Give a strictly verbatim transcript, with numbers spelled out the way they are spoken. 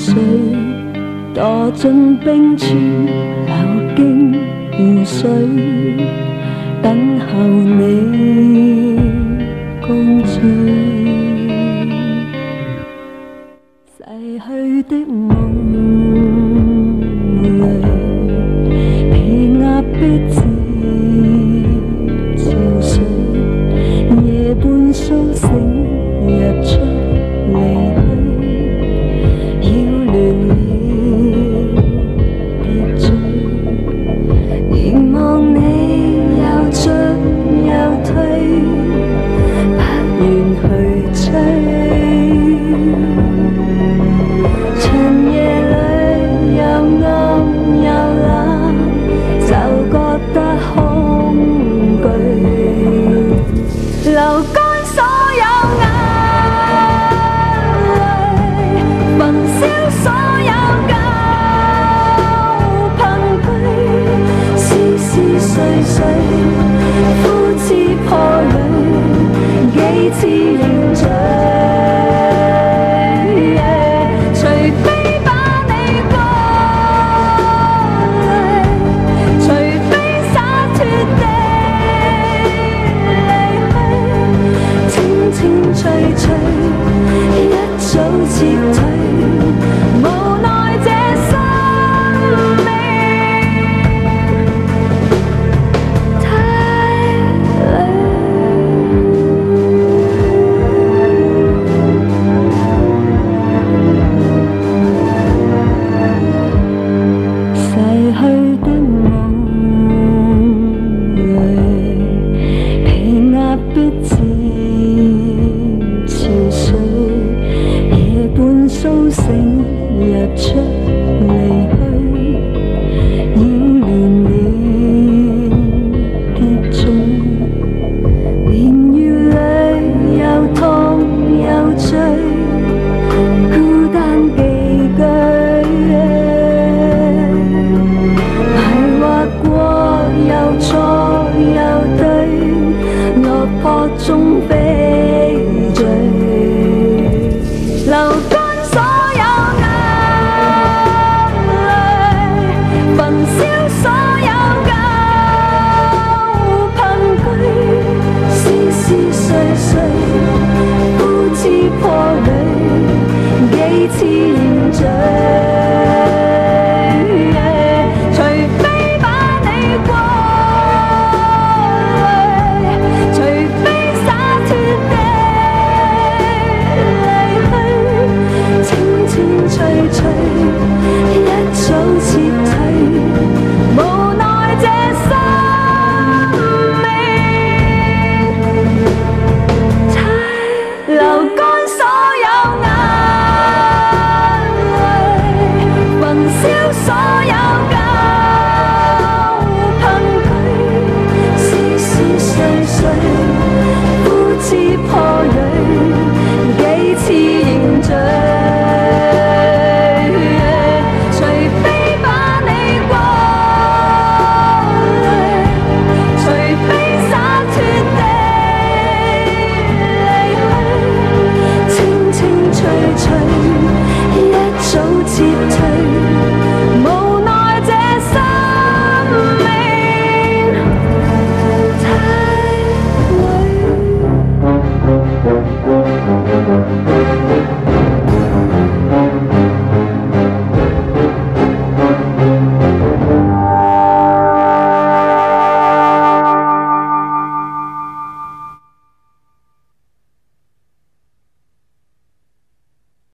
水，墮進冰川，流經湖水，等候你降醉。逝去的夢裏，被壓迫至潮水，夜半蘇醒，日出離去。 流乾所有眼淚，焚燒所有舊憑據，絲絲碎碎，枯枝破碎，幾次凝聚。除非把你過濾，除非灑脫地。 吹吹，一早撤退，無奈這生命太累。逝去的夢裏，被壓迫至。 蘇醒，日出離去。